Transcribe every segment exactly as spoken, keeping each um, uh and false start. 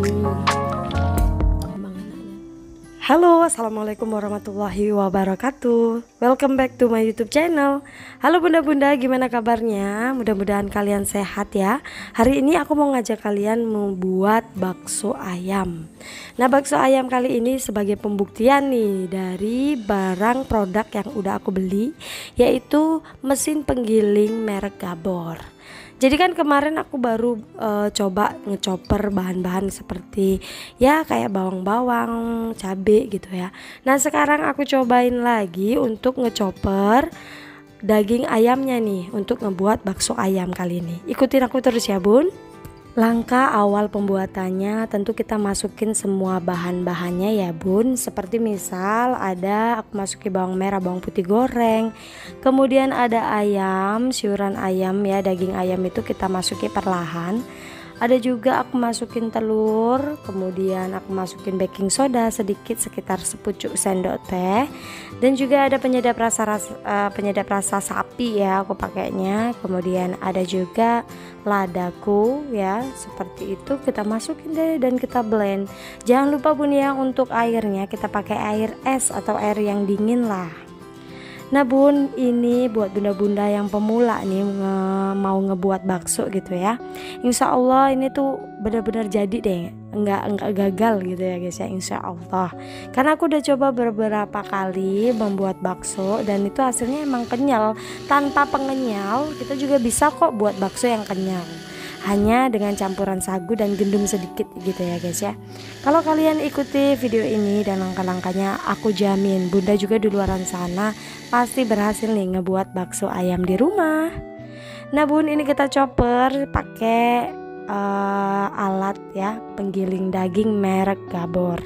Halo, assalamualaikum warahmatullahi wabarakatuh. Welcome back to my YouTube channel. Halo bunda-bunda, gimana kabarnya? Mudah-mudahan kalian sehat ya. Hari ini aku mau ngajak kalian membuat bakso ayam. Nah, bakso ayam kali ini sebagai pembuktian nih dari barang produk yang udah aku beli, yaitu mesin penggiling merek Gabor. Jadi kan kemarin aku baru e, coba ngechopper bahan-bahan seperti ya kayak bawang-bawang, cabai gitu ya. Nah sekarang aku cobain lagi untuk ngechopper daging ayamnya nih untuk ngebuat bakso ayam kali ini. Ikutin aku terus ya bun. Langkah awal pembuatannya tentu kita masukin semua bahan-bahannya ya bun. Seperti misal ada aku masukin bawang merah, bawang putih goreng. Kemudian ada ayam, siuran ayam ya, daging ayam itu kita masukin perlahan. Ada juga aku masukin telur, kemudian aku masukin baking soda sedikit sekitar sepucuk sendok teh, dan juga ada penyedap rasa, rasa uh, penyedap rasa sapi ya aku pakainya. Kemudian ada juga ladaku ya, seperti itu kita masukin deh dan kita blend. Jangan lupa bun ya, untuk airnya kita pakai air es atau air yang dingin lah. Nah bun, ini buat bunda-bunda yang pemula nih nge mau ngebuat bakso gitu ya. Insya Allah ini tuh benar-benar jadi deh, enggak enggak gagal gitu ya guys ya, insya Allah. Karena aku udah coba beberapa kali membuat bakso dan itu hasilnya emang kenyal. Tanpa pengenyal kita juga bisa kok buat bakso yang kenyal, hanya dengan campuran sagu dan gendum sedikit gitu ya guys ya. Kalau kalian ikuti video ini dan langkah-langkahnya, aku jamin bunda juga di luaran sana pasti berhasil nih ngebuat bakso ayam di rumah. Nah bun, ini kita chopper pakai uh, alat ya penggiling daging merek Gabor.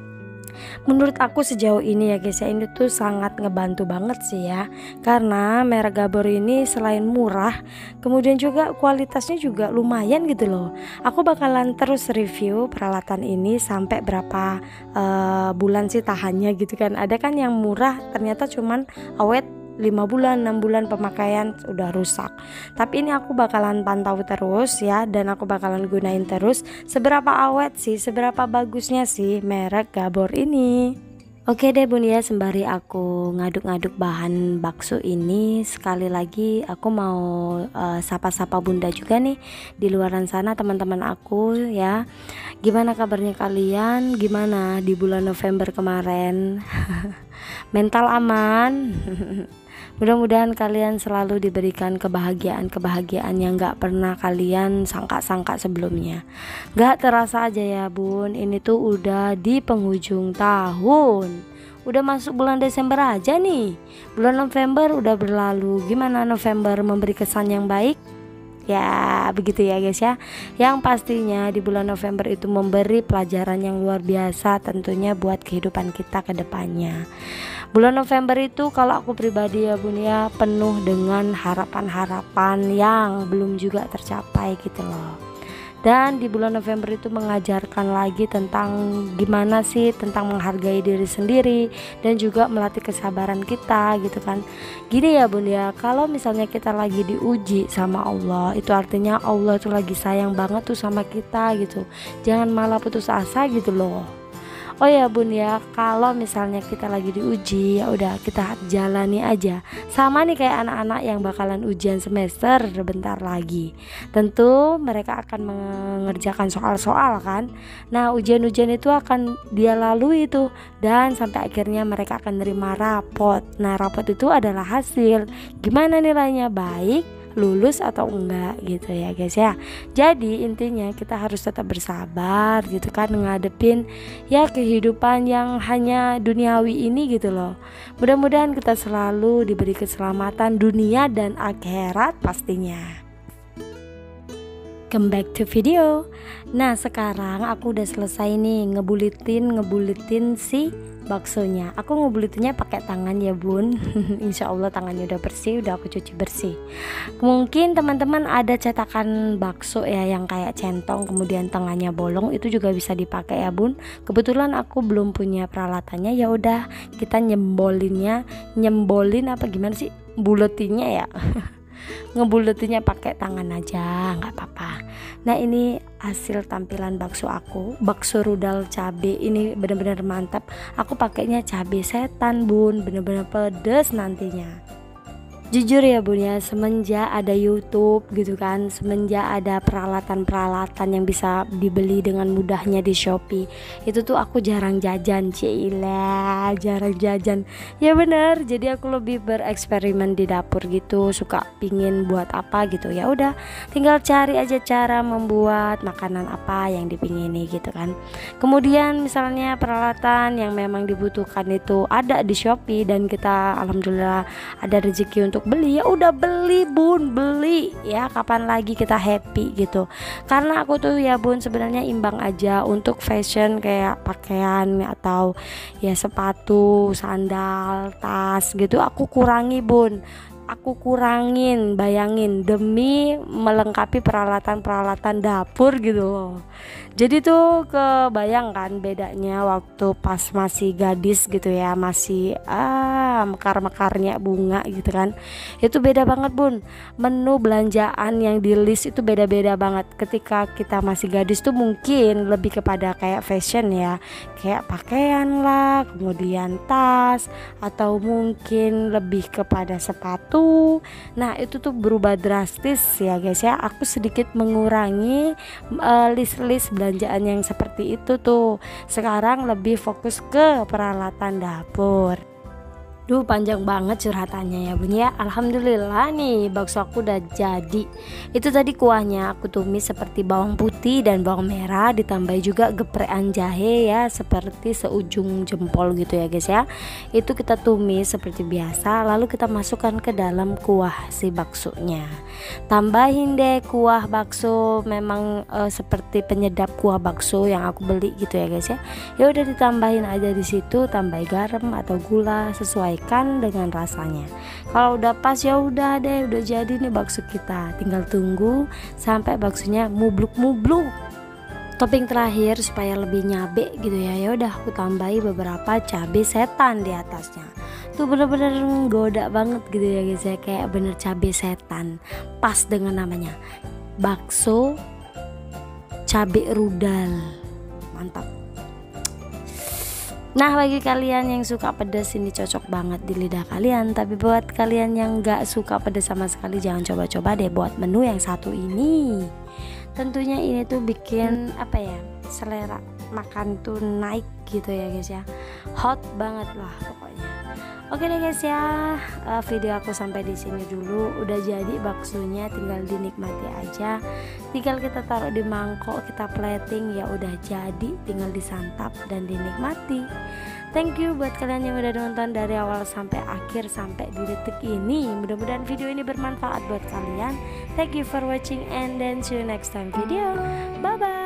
Menurut aku sejauh ini ya guys ya, ini tuh sangat ngebantu banget sih ya. Karena merek Gabor ini selain murah, kemudian juga kualitasnya juga lumayan gitu loh. Aku bakalan terus review peralatan ini sampai berapa uh, bulan sih tahannya gitu kan. Ada kan yang murah ternyata cuman awet lima bulan, enam bulan pemakaian udah rusak. Tapi ini aku bakalan pantau terus ya, dan aku bakalan gunain terus seberapa awet sih, seberapa bagusnya sih merek Gabor ini. Oke deh bun ya, sembari aku ngaduk-ngaduk bahan bakso ini, sekali lagi aku mau uh, sapa-sapa bunda juga nih di luaran sana, teman-teman aku ya. Gimana kabarnya kalian? Gimana di bulan November kemarin? Mental aman? Mudah-mudahan kalian selalu diberikan kebahagiaan-kebahagiaan yang gak pernah kalian sangka-sangka sebelumnya. Gak terasa aja ya bun, ini tuh udah di penghujung tahun. Udah masuk bulan Desember aja nih. Bulan November udah berlalu. Gimana November memberi kesan yang baik? Ya begitu ya guys ya. Yang pastinya di bulan November itu memberi pelajaran yang luar biasa tentunya buat kehidupan kita ke depannya. Bulan November itu kalau aku pribadi ya bun ya, penuh dengan harapan-harapan yang belum juga tercapai gitu loh. Dan di bulan November itu mengajarkan lagi tentang gimana sih tentang menghargai diri sendiri dan juga melatih kesabaran kita gitu kan. Gini ya bun ya, kalau misalnya kita lagi diuji sama Allah, itu artinya Allah tuh lagi sayang banget tuh sama kita gitu. Jangan malah putus asa gitu loh. Oh ya bun ya, kalau misalnya kita lagi diuji, ya udah kita jalani aja. Sama nih kayak anak-anak yang bakalan ujian semester bentar lagi. Tentu mereka akan mengerjakan soal-soal kan. Nah ujian-ujian itu akan dia lalui itu, dan sampai akhirnya mereka akan nerima rapot. Nah rapot itu adalah hasil gimana nilainya, baik, lulus atau enggak gitu ya guys ya. Jadi intinya kita harus tetap bersabar gitu kan, ngadepin ya kehidupan yang hanya duniawi ini gitu loh. Mudah-mudahan kita selalu diberi keselamatan dunia dan akhirat pastinya. Come back to video. Nah sekarang aku udah selesai nih ngebulitin ngebulitin si baksonya. Aku ngebulitinnya pakai tangan ya bun. Insya Allah tangannya udah bersih, udah aku cuci bersih. Mungkin teman-teman ada cetakan bakso ya yang kayak centong kemudian tengahnya bolong, itu juga bisa dipakai ya bun. Kebetulan aku belum punya peralatannya, ya udah kita nyembolinnya, nyembolin apa gimana sih, buletinnya ya. ngebuletinnya pakai tangan aja, nggak apa-apa. Nah ini hasil tampilan bakso aku, bakso rudal cabe ini bener-bener mantap. Aku pakainya cabe setan bun, bener-bener pedes nantinya. Jujur ya bun ya, semenjak ada YouTube gitu kan, semenjak ada peralatan-peralatan yang bisa dibeli dengan mudahnya di Shopee, itu tuh aku jarang jajan, cila jarang jajan. Ya bener, jadi aku lebih bereksperimen di dapur gitu, suka pingin buat apa gitu, ya udah tinggal cari aja cara membuat makanan apa yang dipingini gitu kan. Kemudian misalnya peralatan yang memang dibutuhkan itu ada di Shopee dan kita alhamdulillah ada rezeki untuk beli, ya udah beli bun, beli ya, kapan lagi kita happy gitu. Karena aku tuh ya bun sebenarnya imbang aja untuk fashion kayak pakaian atau ya sepatu, sandal, tas gitu aku kurangi bun, aku kurangin, bayangin demi melengkapi peralatan-peralatan dapur gitu loh. Jadi tuh kebayang kan bedanya waktu pas masih gadis gitu ya, masih ah mekar-mekarnya bunga gitu kan. Itu beda banget bun, menu belanjaan yang di list itu beda-beda banget. Ketika kita masih gadis tuh mungkin lebih kepada kayak fashion ya, kayak pakaian lah, kemudian tas, atau mungkin lebih kepada sepatu. Nah itu tuh berubah drastis ya guys ya. Aku sedikit mengurangi uh, list-list belanjaan yang seperti itu tuh. Sekarang lebih fokus ke peralatan dapur. Duh panjang banget curhatannya ya bun ya. Alhamdulillah nih bakso aku udah jadi. Itu tadi kuahnya aku tumis seperti bawang putih dan bawang merah, ditambah juga geprekan jahe ya seperti seujung jempol gitu ya guys ya. Itu kita tumis seperti biasa, lalu kita masukkan ke dalam kuah si baksonya. Tambahin deh kuah bakso, memang e, seperti penyedap kuah bakso yang aku beli gitu ya guys ya. Ya udah ditambahin aja di situ, tambah garam atau gula sesuai kan dengan rasanya. Kalau udah pas ya udah deh, udah jadi nih bakso kita. Tinggal tunggu sampai baksonya mubluk-mubluk. Topping terakhir supaya lebih nyabe gitu ya. Ya udah aku tambahi beberapa cabai setan di atasnya. Tuh bener-bener goda banget gitu ya guys ya, kayak bener cabai setan. Pas dengan namanya. Bakso cabai rudal. Mantap. Nah bagi kalian yang suka pedas ini cocok banget di lidah kalian. Tapi buat kalian yang gak suka pedas sama sekali, jangan coba-coba deh buat menu yang satu ini. Tentunya ini tuh bikin apa ya, selera makan tuh naik gitu ya guys ya. Hot banget lah pokoknya. Oke deh guys ya, uh, video aku sampai di sini dulu. Udah jadi baksonya, tinggal dinikmati aja. Tinggal kita taruh di mangkok, kita plating, ya udah jadi, tinggal disantap dan dinikmati. Thank you buat kalian yang udah nonton dari awal sampai akhir, sampai di detik ini. Mudah-mudahan video ini bermanfaat buat kalian. Thank you for watching and then see you next time video. Bye bye.